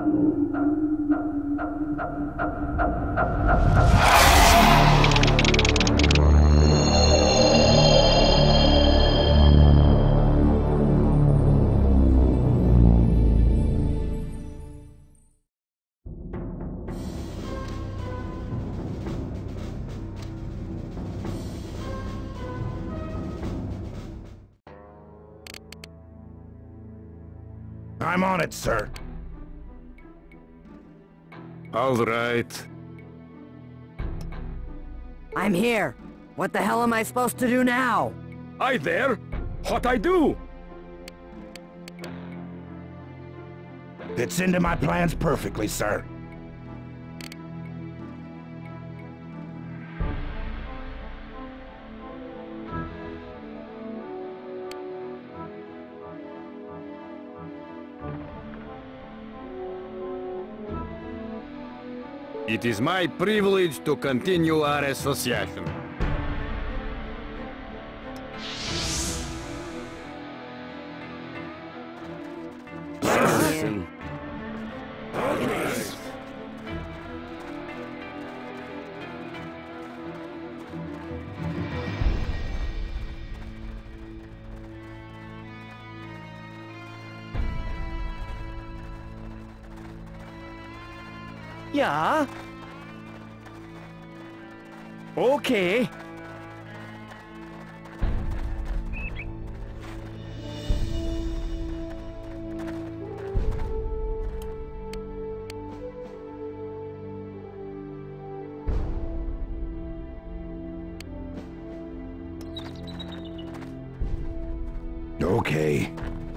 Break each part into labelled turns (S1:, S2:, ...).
S1: I'm on it, sir.
S2: All right.
S3: I'm here. What the hell am I supposed to do now?
S2: I there? What I do?
S1: Fits into my plans perfectly, sir.
S2: It is my privilege to continue our association. Listen.
S3: Yeah? Okay.
S1: Okay.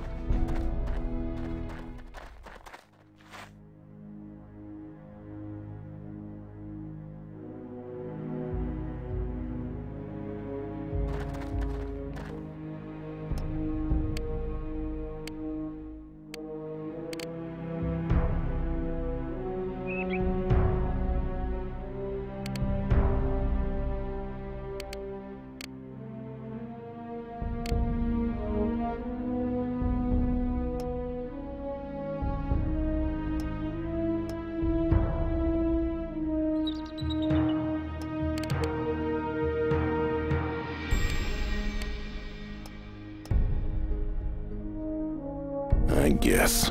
S1: I guess.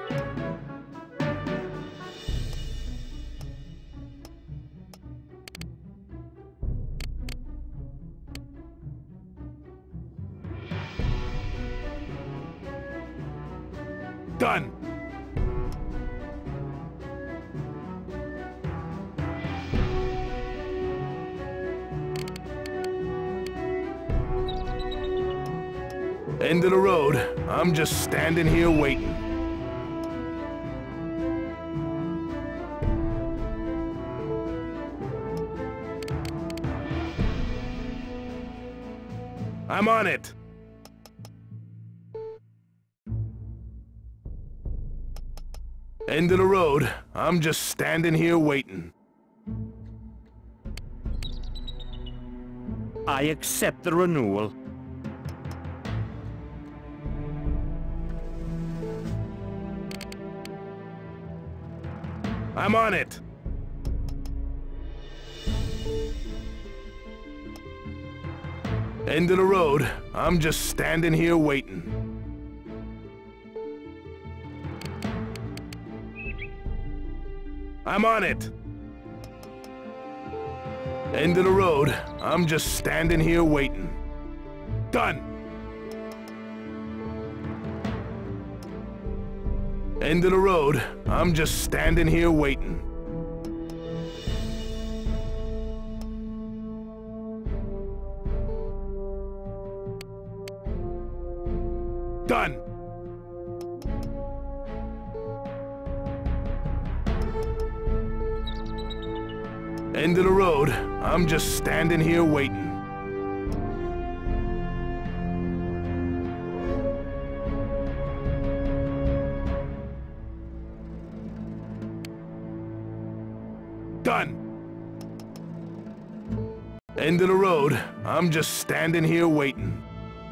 S1: Done! End of the road. I'm just standing here waiting. I'm on it. End of the road. I'm just standing here waiting.
S4: I accept the renewal.
S1: I'm on it. End of the road. I'm just standing here waiting. I'm on it. End of the road. I'm just standing here waiting. Done. End of the road. I'm just standing here waiting. Done. End of the road. I'm just standing here waiting. Done. End of the road. I'm just standing here waiting.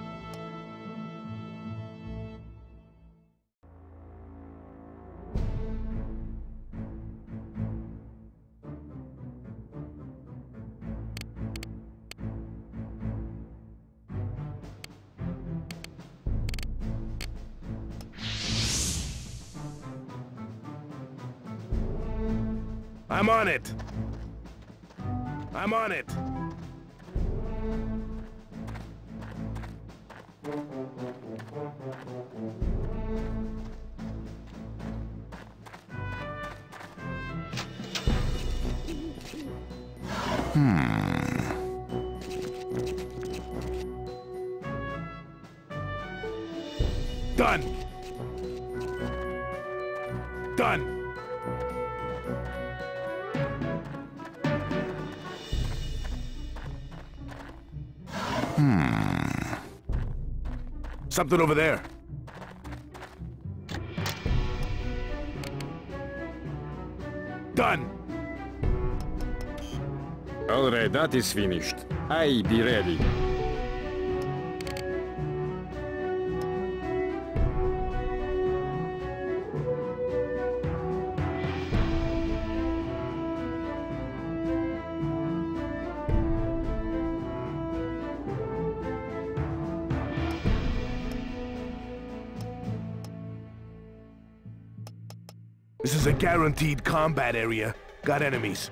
S1: I'm on it. I'm on it. Done. Done. Something over there. Done.
S2: Alright, that is finished. I be ready.
S1: This is a guaranteed combat area. Got enemies.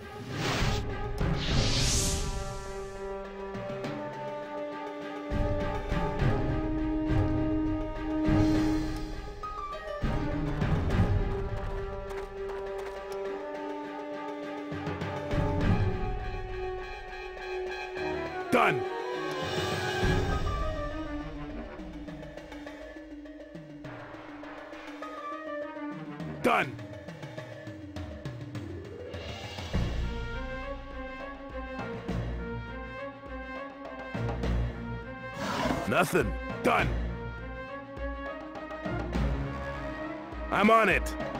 S1: Done. Done. Nothing. Done. I'm on it.